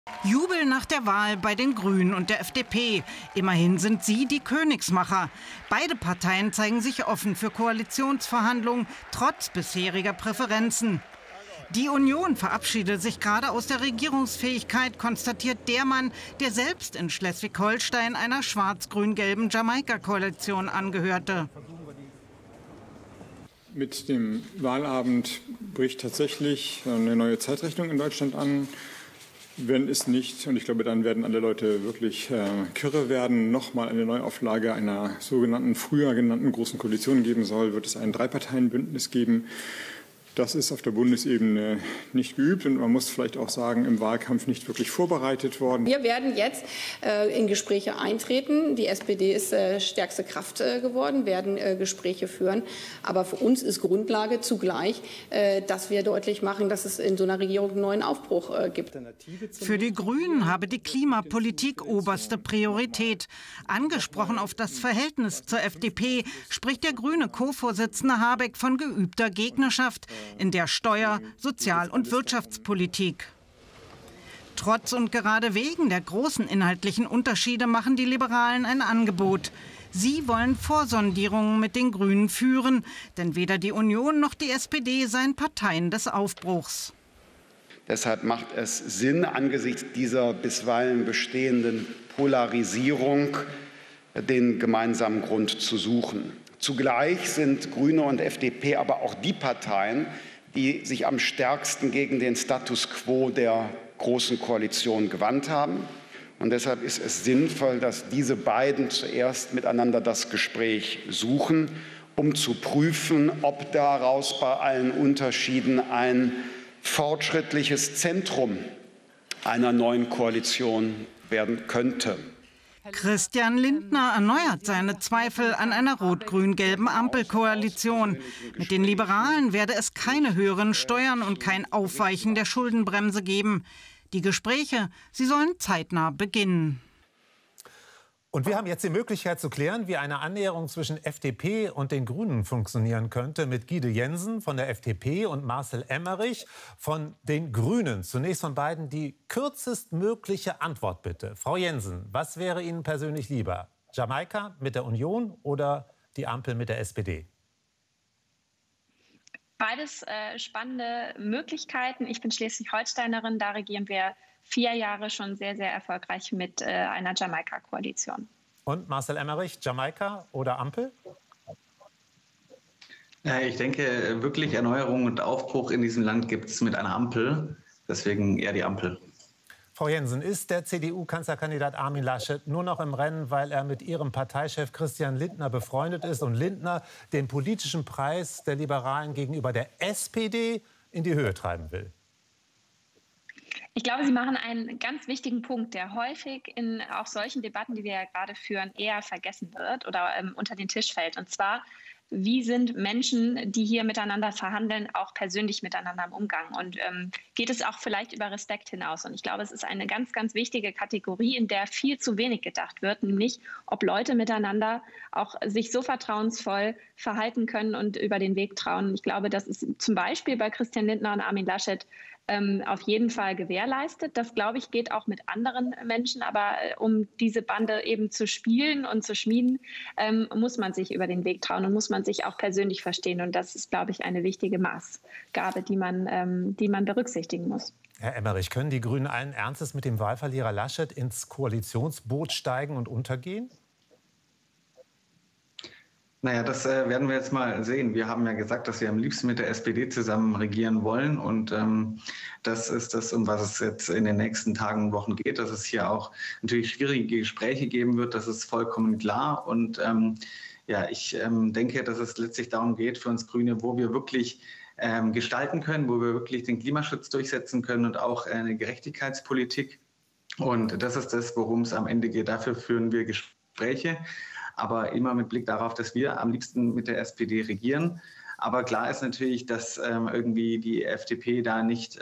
Jubel nach der Wahl bei den Grünen und der FDP. Immerhin sind sie die Königsmacher. Beide Parteien zeigen sich offen für Koalitionsverhandlungen, trotz bisheriger Präferenzen. Die Union verabschiedet sich gerade aus der Regierungsfähigkeit, konstatiert der Mann, der selbst in Schleswig-Holstein einer schwarz-grün-gelben Jamaika-Koalition angehörte. Mit dem Wahlabend bricht tatsächlich eine neue Zeitrechnung in Deutschland an. Wenn es nicht, und ich glaube, dann werden alle Leute wirklich kirre werden, nochmal eine Neuauflage einer sogenannten, früher genannten Großen Koalition geben soll, wird es ein Drei-Parteien-Bündnis geben. Das ist auf der Bundesebene nicht geübt und man muss vielleicht auch sagen, im Wahlkampf nicht wirklich vorbereitet worden. Wir werden jetzt in Gespräche eintreten. Die SPD ist stärkste Kraft geworden, werden Gespräche führen. Aber für uns ist Grundlage zugleich, dass wir deutlich machen, dass es in so einer Regierung einen neuen Aufbruch gibt. Für die Grünen habe die Klimapolitik oberste Priorität. Angesprochen auf das Verhältnis zur FDP spricht der grüne Co-Vorsitzende Habeck von geübter Gegnerschaft in der Steuer-, Sozial- und Wirtschaftspolitik. Trotz und gerade wegen der großen inhaltlichen Unterschiede machen die Liberalen ein Angebot. Sie wollen Vorsondierungen mit den Grünen führen, denn weder die Union noch die SPD seien Parteien des Aufbruchs. Deshalb macht es Sinn, angesichts dieser bisweilen bestehenden Polarisierung den gemeinsamen Grund zu suchen. Zugleich sind Grüne und FDP aber auch die Parteien, die sich am stärksten gegen den Status quo der Großen Koalition gewandt haben. Und deshalb ist es sinnvoll, dass diese beiden zuerst miteinander das Gespräch suchen, um zu prüfen, ob daraus bei allen Unterschieden ein fortschrittliches Zentrum einer neuen Koalition werden könnte. Christian Lindner erneuert seine Zweifel an einer rot-grün-gelben Ampelkoalition. Mit den Liberalen werde es keine höheren Steuern und kein Aufweichen der Schuldenbremse geben. Die Gespräche, sie sollen zeitnah beginnen. Und wir haben jetzt die Möglichkeit zu klären, wie eine Annäherung zwischen FDP und den Grünen funktionieren könnte, mit Guido Jensen von der FDP und Marcel Emmerich von den Grünen. Zunächst von beiden die kürzestmögliche Antwort bitte. Frau Jensen, was wäre Ihnen persönlich lieber? Jamaika mit der Union oder die Ampel mit der SPD? Beides spannende Möglichkeiten. Ich bin Schleswig-Holsteinerin, da regieren wir 4 Jahre schon sehr, sehr erfolgreich mit einer Jamaika-Koalition. Und Marcel Emmerich, Jamaika oder Ampel? Ich denke, wirklich Erneuerung und Aufbruch in diesem Land gibt es mit einer Ampel. Deswegen eher die Ampel. Frau Jensen, ist der CDU-Kanzlerkandidat Armin Laschet nur noch im Rennen, weil er mit Ihrem Parteichef Christian Lindner befreundet ist und Lindner den politischen Preis der Liberalen gegenüber der SPD in die Höhe treiben will? Ich glaube, Sie machen einen ganz wichtigen Punkt, der häufig in auch solchen Debatten, die wir ja gerade führen, eher vergessen wird oder unter den Tisch fällt. Und zwar, wie sind Menschen, die hier miteinander verhandeln, auch persönlich miteinander im Umgang? Und geht es auch vielleicht über Respekt hinaus? Und ich glaube, es ist eine ganz, ganz wichtige Kategorie, in der viel zu wenig gedacht wird, nämlich ob Leute miteinander auch sich so vertrauensvoll verhalten können und über den Weg trauen. Ich glaube, das ist zum Beispiel bei Christian Lindner und Armin Laschet auf jeden Fall gewährleistet. Das, glaube ich, geht auch mit anderen Menschen. Aber um diese Bande eben zu spielen und zu schmieden, muss man sich über den Weg trauen und muss man sich auch persönlich verstehen. Und das ist, glaube ich, eine wichtige Maßgabe, die man berücksichtigen muss. Herr Emmerich, können die Grünen allen Ernstes mit dem Wahlverlierer Laschet ins Koalitionsboot steigen und untergehen? Naja, das werden wir jetzt mal sehen. Wir haben ja gesagt, dass wir am liebsten mit der SPD zusammen regieren wollen. Und das ist das, um was es jetzt in den nächsten Tagen und Wochen geht. Dass es hier auch natürlich schwierige Gespräche geben wird, das ist vollkommen klar. Und ja, ich denke, dass es letztlich darum geht für uns Grüne, wo wir wirklich gestalten können, wo wir wirklich den Klimaschutz durchsetzen können und auch eine Gerechtigkeitspolitik. Und das ist das, worum es am Ende geht. Dafür führen wir Gespräche. Aber immer mit Blick darauf, dass wir am liebsten mit der SPD regieren. Aber klar ist natürlich, dass irgendwie die FDP da nicht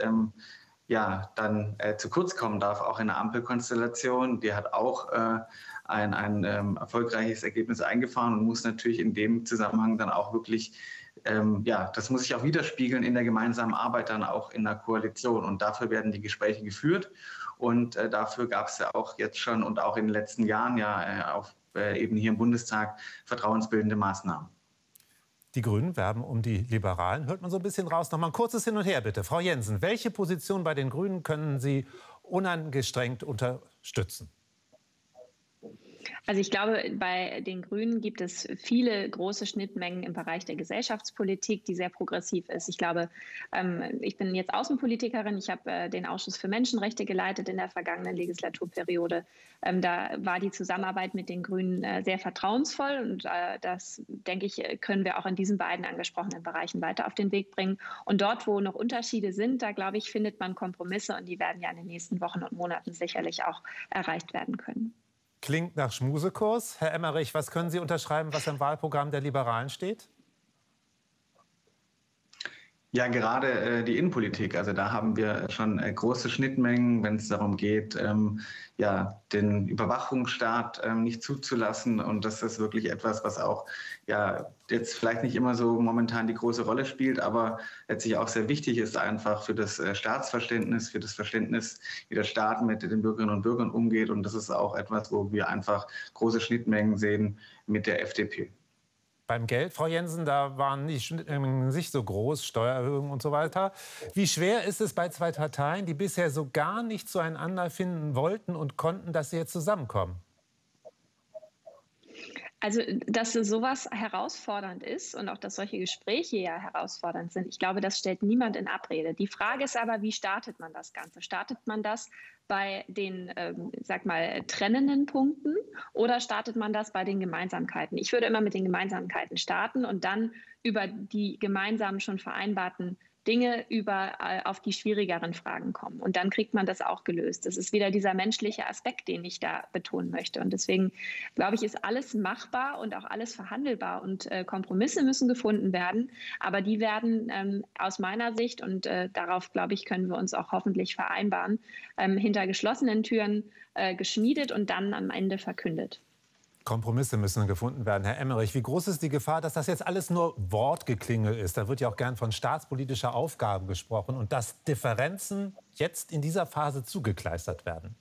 zu kurz kommen darf, auch in der Ampelkonstellation. Die hat auch ein erfolgreiches Ergebnis eingefahren und muss natürlich in dem Zusammenhang dann auch wirklich, das muss sich auch widerspiegeln in der gemeinsamen Arbeit dann auch in der Koalition. Und dafür werden die Gespräche geführt. Und dafür gab es ja auch jetzt schon und auch in den letzten Jahren ja auf Ebene hier im Bundestag vertrauensbildende Maßnahmen. Die Grünen werben um die Liberalen. Hört man so ein bisschen raus. Noch mal ein kurzes Hin und Her, bitte. Frau Jensen, welche Position bei den Grünen können Sie unangestrengt unterstützen? Also ich glaube, bei den Grünen gibt es viele große Schnittmengen im Bereich der Gesellschaftspolitik, die sehr progressiv ist. Ich glaube, ich bin jetzt Außenpolitikerin. Ich habe den Ausschuss für Menschenrechte geleitet in der vergangenen Legislaturperiode. Da war die Zusammenarbeit mit den Grünen sehr vertrauensvoll. Und das, denke ich, können wir auch in diesen beiden angesprochenen Bereichen weiter auf den Weg bringen. Und dort, wo noch Unterschiede sind, da, glaube ich, findet man Kompromisse. Und die werden ja in den nächsten Wochen und Monaten sicherlich auch erreicht werden können. Klingt nach Schmusekurs. Herr Emmerich, was können Sie unterschreiben, was im Wahlprogramm der Liberalen steht? Ja, gerade die Innenpolitik. Also da haben wir schon große Schnittmengen, wenn es darum geht, ja, den Überwachungsstaat nicht zuzulassen. Und das ist wirklich etwas, was auch ja, jetzt vielleicht nicht immer so momentan die große Rolle spielt, aber letztlich auch sehr wichtig ist einfach für das Staatsverständnis, für das Verständnis, wie der Staat mit den Bürgerinnen und Bürgern umgeht. Und das ist auch etwas, wo wir einfach große Schnittmengen sehen mit der FDP. Beim Geld, Frau Jensen, da waren die Schnittmengen nicht so groß, Steuererhöhungen und so weiter. Wie schwer ist es bei zwei Parteien, die bisher so gar nicht zueinander finden wollten und konnten, dass sie jetzt zusammenkommen? Also, dass sowas herausfordernd ist und auch, dass solche Gespräche ja herausfordernd sind, ich glaube, das stellt niemand in Abrede. Die Frage ist aber, wie startet man das Ganze? Startet man das bei den, sag mal, trennenden Punkten oder startet man das bei den Gemeinsamkeiten? Ich würde immer mit den Gemeinsamkeiten starten und dann über die gemeinsam schon vereinbarten Dinge auf die schwierigeren Fragen kommen. Und dann kriegt man das auch gelöst. Das ist wieder dieser menschliche Aspekt, den ich da betonen möchte. Und deswegen, glaube ich, ist alles machbar und auch alles verhandelbar. Und Kompromisse müssen gefunden werden. Aber die werden aus meiner Sicht, und darauf, glaube ich, können wir uns auch hoffentlich vereinbaren, hinter geschlossenen Türen geschmiedet und dann am Ende verkündet. Kompromisse müssen gefunden werden. Herr Emmerich, wie groß ist die Gefahr, dass das jetzt alles nur Wortgeklingel ist? Da wird ja auch gern von staatspolitischer Aufgabe gesprochen und dass Differenzen jetzt in dieser Phase zugekleistert werden.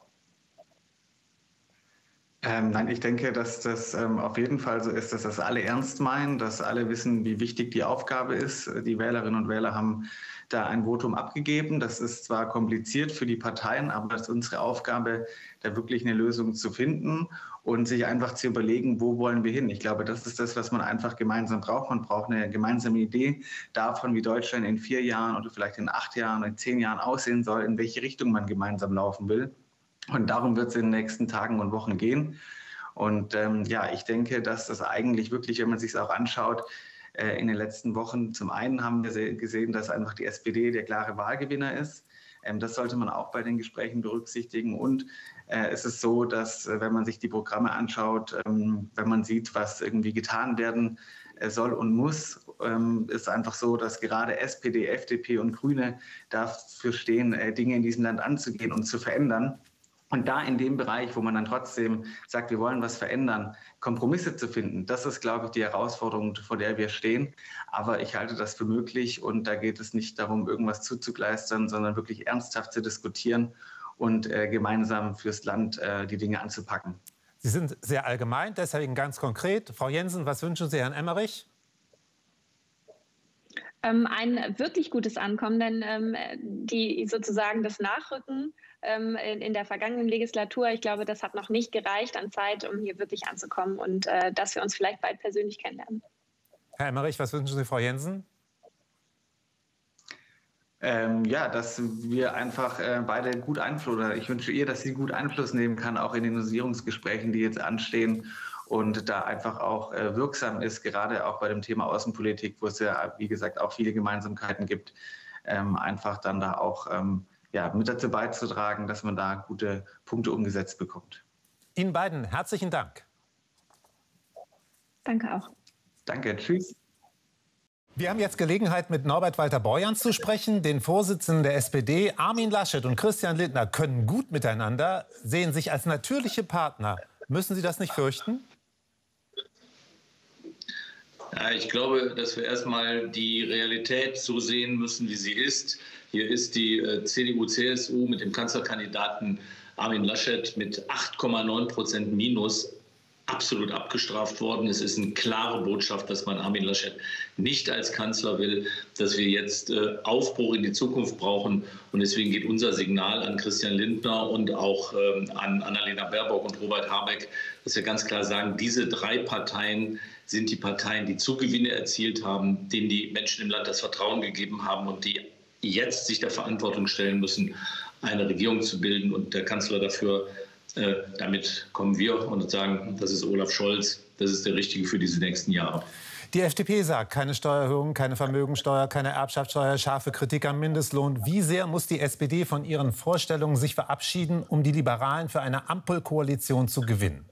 Nein, ich denke, dass das auf jeden Fall so ist, dass das alle ernst meinen, dass alle wissen, wie wichtig die Aufgabe ist. Die Wählerinnen und Wähler haben da ein Votum abgegeben. Das ist zwar kompliziert für die Parteien, aber es ist unsere Aufgabe, da wirklich eine Lösung zu finden und sich einfach zu überlegen, wo wollen wir hin. Ich glaube, das ist das, was man einfach gemeinsam braucht. Man braucht eine gemeinsame Idee davon, wie Deutschland in 4 Jahren oder vielleicht in 8 Jahren oder in 10 Jahren aussehen soll, in welche Richtung man gemeinsam laufen will. Und darum wird es in den nächsten Tagen und Wochen gehen. Und ja, ich denke, dass das eigentlich wirklich, wenn man sich es auch anschaut, in den letzten Wochen, zum einen haben wir gesehen, dass einfach die SPD der klare Wahlgewinner ist. Das sollte man auch bei den Gesprächen berücksichtigen. Und es ist so, dass, wenn man sich die Programme anschaut, wenn man sieht, was irgendwie getan werden soll und muss, ist einfach so, dass gerade SPD, FDP und Grüne dafür stehen, Dinge in diesem Land anzugehen und zu verändern. Und da in dem Bereich, wo man dann trotzdem sagt, wir wollen was verändern, Kompromisse zu finden, das ist, glaube ich, die Herausforderung, vor der wir stehen. Aber ich halte das für möglich und da geht es nicht darum, irgendwas zuzugleistern, sondern wirklich ernsthaft zu diskutieren und gemeinsam fürs Land die Dinge anzupacken. Sie sind sehr allgemein, deswegen ganz konkret. Frau Jensen, was wünschen Sie Herrn Emmerich? Ein wirklich gutes Ankommen, denn sozusagen das Nachrücken in der vergangenen Legislatur, ich glaube, das hat noch nicht gereicht an Zeit, um hier wirklich anzukommen und dass wir uns vielleicht bald persönlich kennenlernen. Herr Emmerich, was wünschen Sie Frau Jensen? Ja, dass wir einfach beide gut Einfluss, oder ich wünsche ihr, dass sie gut Einfluss nehmen kann, auch in den Dosierungsgesprächen, die jetzt anstehen. Und da einfach auch wirksam ist, gerade auch bei dem Thema Außenpolitik, wo es ja, wie gesagt, auch viele Gemeinsamkeiten gibt, einfach dann da auch ja, mit dazu beizutragen, dass man da gute Punkte umgesetzt bekommt. Ihnen beiden herzlichen Dank. Danke auch. Danke, tschüss. Wir haben jetzt Gelegenheit, mit Norbert Walter-Borjans zu sprechen, den Vorsitzenden der SPD. Armin Laschet und Christian Lindner können gut miteinander, sehen sich als natürliche Partner. Müssen Sie das nicht fürchten? Ja, ich glaube, dass wir erstmal die Realität so sehen müssen, wie sie ist. Hier ist die CDU-CSU mit dem Kanzlerkandidaten Armin Laschet mit 8,9% Minus absolut abgestraft worden. Es ist eine klare Botschaft, dass man Armin Laschet nicht als Kanzler will, dass wir jetzt Aufbruch in die Zukunft brauchen. Und deswegen geht unser Signal an Christian Lindner und auch an Annalena Baerbock und Robert Habeck, dass wir ganz klar sagen, diese drei Parteien sind die Parteien, die Zugewinne erzielt haben, denen die Menschen im Land das Vertrauen gegeben haben und die jetzt sich der Verantwortung stellen müssen, eine Regierung zu bilden. Und der Kanzler dafür, damit kommen wir und sagen, das ist Olaf Scholz, das ist der Richtige für diese nächsten Jahre. Die FDP sagt, keine Steuererhöhung, keine Vermögensteuer, keine Erbschaftssteuer, scharfe Kritik am Mindestlohn. Wie sehr muss die SPD von ihren Vorstellungen sich verabschieden, um die Liberalen für eine Ampelkoalition zu gewinnen?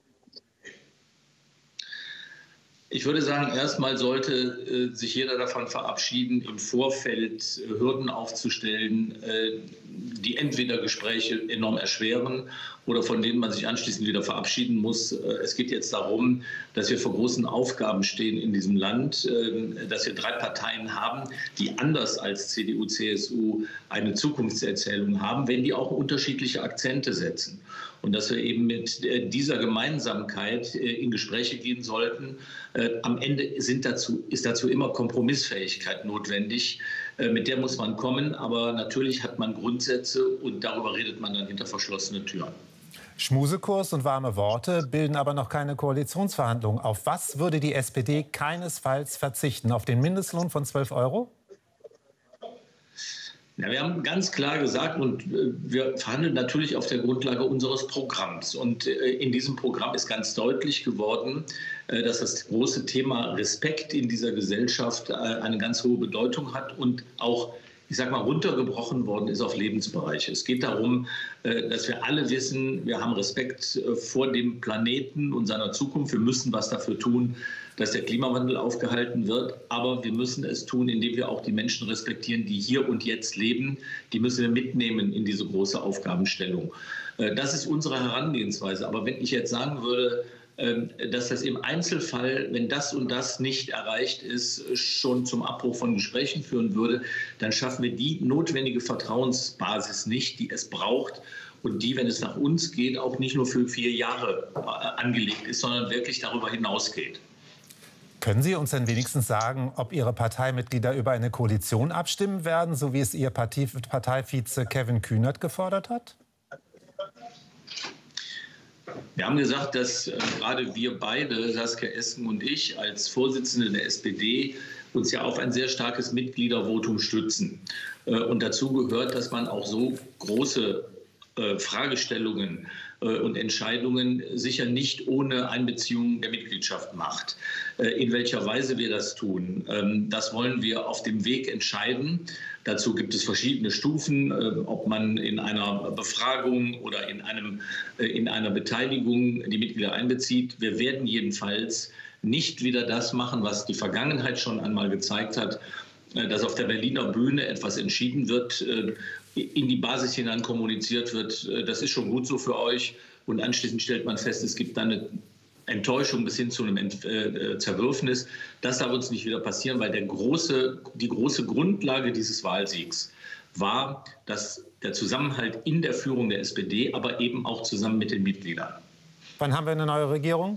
Ich würde sagen, erstmal sollte sich jeder davon verabschieden, im Vorfeld Hürden aufzustellen, die entweder Gespräche enorm erschweren oder von denen man sich anschließend wieder verabschieden muss. Es geht jetzt darum, dass wir vor großen Aufgaben stehen in diesem Land, dass wir drei Parteien haben, die anders als CDU, CSU eine Zukunftserzählung haben, wenn die auch unterschiedliche Akzente setzen. Und dass wir eben mit dieser Gemeinsamkeit in Gespräche gehen sollten. Am Ende ist dazu immer Kompromissfähigkeit notwendig. Mit der muss man kommen. Aber natürlich hat man Grundsätze und darüber redet man dann hinter verschlossenen Türen. Schmusekurs und warme Worte bilden aber noch keine Koalitionsverhandlungen. Auf was würde die SPD keinesfalls verzichten? Auf den Mindestlohn von 12 €? Ja, wir haben ganz klar gesagt, und wir verhandeln natürlich auf der Grundlage unseres Programms. Und in diesem Programm ist ganz deutlich geworden, dass das große Thema Respekt in dieser Gesellschaft eine ganz hohe Bedeutung hat und auch, ich sag mal, runtergebrochen worden ist auf Lebensbereiche. Es geht darum, dass wir alle wissen, wir haben Respekt vor dem Planeten und seiner Zukunft. Wir müssen was dafür tun, dass der Klimawandel aufgehalten wird. Aber wir müssen es tun, indem wir auch die Menschen respektieren, die hier und jetzt leben. Die müssen wir mitnehmen in diese große Aufgabenstellung. Das ist unsere Herangehensweise. Aber wenn ich jetzt sagen würde, dass das im Einzelfall, wenn das und das nicht erreicht ist, schon zum Abbruch von Gesprächen führen würde, dann schaffen wir die notwendige Vertrauensbasis nicht, die es braucht und die, wenn es nach uns geht, auch nicht nur für 4 Jahre angelegt ist, sondern wirklich darüber hinausgeht. Können Sie uns denn wenigstens sagen, ob Ihre Parteimitglieder über eine Koalition abstimmen werden, so wie es Ihr Parteivize Kevin Kühnert gefordert hat? Wir haben gesagt, dass gerade wir beide, Saskia Esken und ich, als Vorsitzende der SPD, uns ja auf ein sehr starkes Mitgliedervotum stützen. Und dazu gehört, dass man auch so große Fragestellungen und Entscheidungen sicher nicht ohne Einbeziehung der Mitgliedschaft macht. In welcher Weise wir das tun, das wollen wir auf dem Weg entscheiden. Dazu gibt es verschiedene Stufen, ob man in einer Befragung oder in einer Beteiligung die Mitglieder einbezieht. Wir werden jedenfalls nicht wieder das machen, was die Vergangenheit schon einmal gezeigt hat, dass auf der Berliner Bühne etwas entschieden wird, in die Basis hinein kommuniziert wird, das ist schon gut so für euch. Und anschließend stellt man fest, es gibt dann eine Enttäuschung bis hin zu einem Zerwürfnis. Das darf uns nicht wieder passieren, weil die große Grundlage dieses Wahlsiegs war, dass der Zusammenhalt in der Führung der SPD, aber eben auch zusammen mit den Mitgliedern. Wann haben wir eine neue Regierung?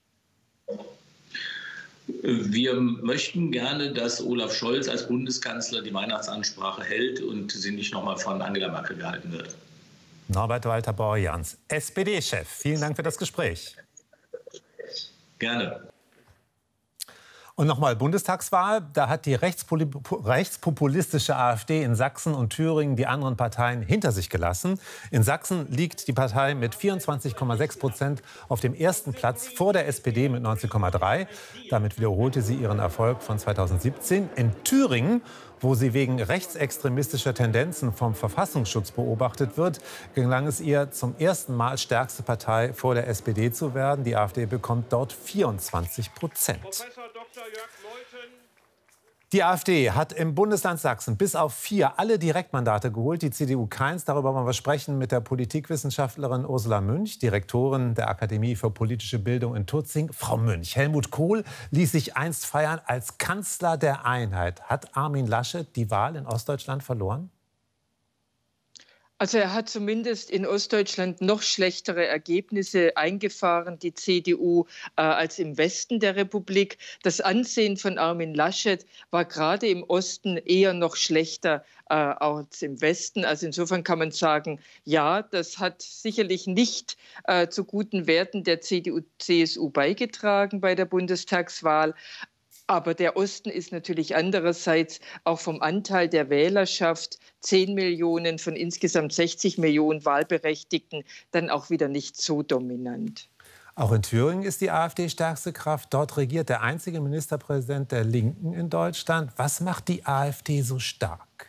Wir möchten gerne, dass Olaf Scholz als Bundeskanzler die Weihnachtsansprache hält und sie nicht noch mal von Angela Merkel gehalten wird. Norbert Walter-Borjans, SPD-Chef. Vielen Dank für das Gespräch. Gerne. Und nochmal Bundestagswahl. Da hat die rechtspopulistische AfD in Sachsen und Thüringen die anderen Parteien hinter sich gelassen. In Sachsen liegt die Partei mit 24,6% auf dem ersten Platz vor der SPD mit 19,3%. Damit wiederholte sie ihren Erfolg von 2017. In Thüringen, wo sie wegen rechtsextremistischer Tendenzen vom Verfassungsschutz beobachtet wird, gelang es ihr zum ersten Mal stärkste Partei vor der SPD zu werden. Die AfD bekommt dort 24%. Die AfD hat im Bundesland Sachsen bis auf 4 alle Direktmandate geholt, die CDU keins. Darüber wollen wir sprechen mit der Politikwissenschaftlerin Ursula Münch, Direktorin der Akademie für politische Bildung in Tutzing. Frau Münch, Helmut Kohl ließ sich einst feiern als Kanzler der Einheit. Hat Armin Laschet die Wahl in Ostdeutschland verloren? Also er hat zumindest in Ostdeutschland noch schlechtere Ergebnisse eingefahren, die CDU, als im Westen der Republik. Das Ansehen von Armin Laschet war gerade im Osten eher noch schlechter als im Westen. Also insofern kann man sagen, ja, das hat sicherlich nicht zu guten Werten der CDU-CSU beigetragen bei der Bundestagswahl. Aber der Osten ist natürlich andererseits auch vom Anteil der Wählerschaft, 10 Millionen von insgesamt 60 Millionen Wahlberechtigten, dann auch wieder nicht so dominant. Auch in Thüringen ist die AfD stärkste Kraft. Dort regiert der einzige Ministerpräsident der Linken in Deutschland. Was macht die AfD so stark?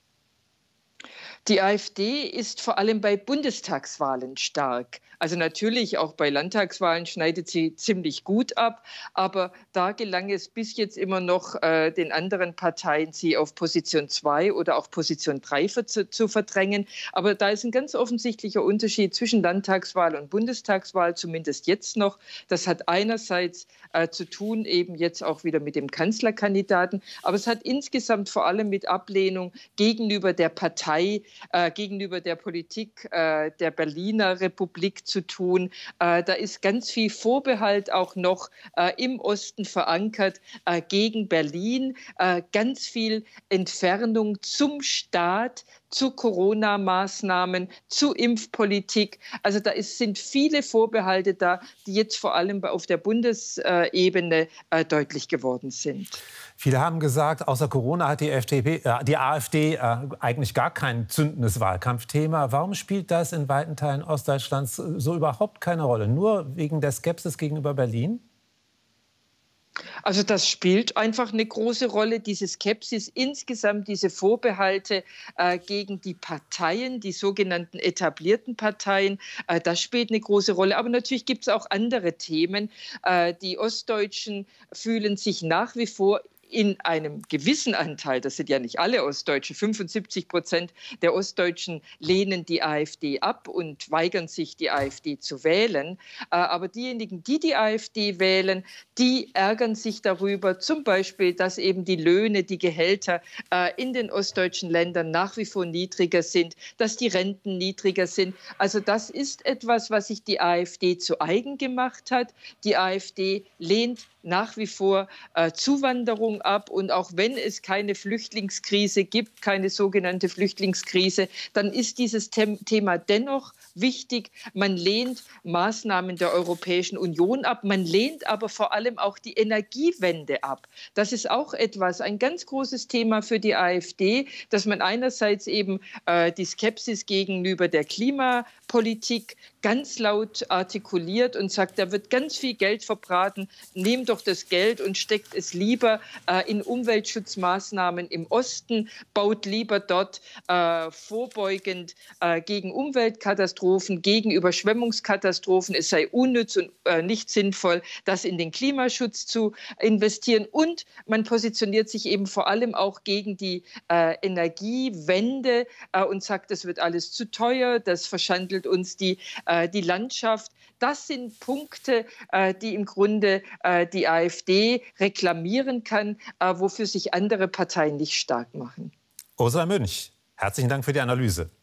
Die AfD ist vor allem bei Bundestagswahlen stark. Also natürlich auch bei Landtagswahlen schneidet sie ziemlich gut ab. Aber da gelang es bis jetzt immer noch den anderen Parteien, sie auf Position 2 oder auch Position 3 zu verdrängen. Aber da ist ein ganz offensichtlicher Unterschied zwischen Landtagswahl und Bundestagswahl, zumindest jetzt noch. Das hat einerseits zu tun, eben jetzt auch wieder mit dem Kanzlerkandidaten. Aber es hat insgesamt vor allem mit Ablehnung gegenüber der Partei, gegenüber der Politik der Berliner Republik zu tun. Da ist ganz viel Vorbehalt auch noch im Osten verankert gegen Berlin, ganz viel Entfernung zum Staat, zu Corona-Maßnahmen, zu Impfpolitik. Also da sind viele Vorbehalte da, die jetzt vor allem auf der Bundesebene deutlich geworden sind. Viele haben gesagt, außer Corona hat die AfD eigentlich gar kein zündendes Wahlkampfthema. Warum spielt das in weiten Teilen Ostdeutschlands so überhaupt keine Rolle? Nur wegen der Skepsis gegenüber Berlin? Also das spielt einfach eine große Rolle, diese Skepsis, insgesamt diese Vorbehalte gegen die Parteien, die sogenannten etablierten Parteien, das spielt eine große Rolle. Aber natürlich gibt es auch andere Themen. Die Ostdeutschen fühlen sich nach wie vor in einem gewissen Anteil, das sind ja nicht alle Ostdeutschen, 75% der Ostdeutschen lehnen die AfD ab und weigern sich, die AfD zu wählen. Aber diejenigen, die die AfD wählen, die ärgern sich darüber, zum Beispiel, dass eben die Löhne, die Gehälter in den ostdeutschen Ländern nach wie vor niedriger sind, dass die Renten niedriger sind. Also das ist etwas, was sich die AfD zu eigen gemacht hat. Die AfD lehnt nach wie vor Zuwanderung ab. Und auch wenn es keine Flüchtlingskrise gibt, keine sogenannte Flüchtlingskrise, dann ist dieses Thema dennoch wichtig. Man lehnt Maßnahmen der Europäischen Union ab. Man lehnt aber vor allem auch die Energiewende ab. Das ist auch ein ganz großes Thema für die AfD, dass man einerseits eben die Skepsis gegenüber der Klimapolitik ganz laut artikuliert und sagt, da wird ganz viel Geld verbraten, nehmt doch das Geld und steckt es lieber in Umweltschutzmaßnahmen im Osten, baut lieber dort vorbeugend gegen Umweltkatastrophen, gegen Überschwemmungskatastrophen. Es sei unnütz und nicht sinnvoll, das in den Klimaschutz zu investieren. Und man positioniert sich eben vor allem auch gegen die Energiewende und sagt, das wird alles zu teuer, das verschandelt uns die Landschaft. Das sind Punkte, die im Grunde die AfD reklamieren kann, wofür sich andere Parteien nicht stark machen. Ursula Münch, herzlichen Dank für die Analyse.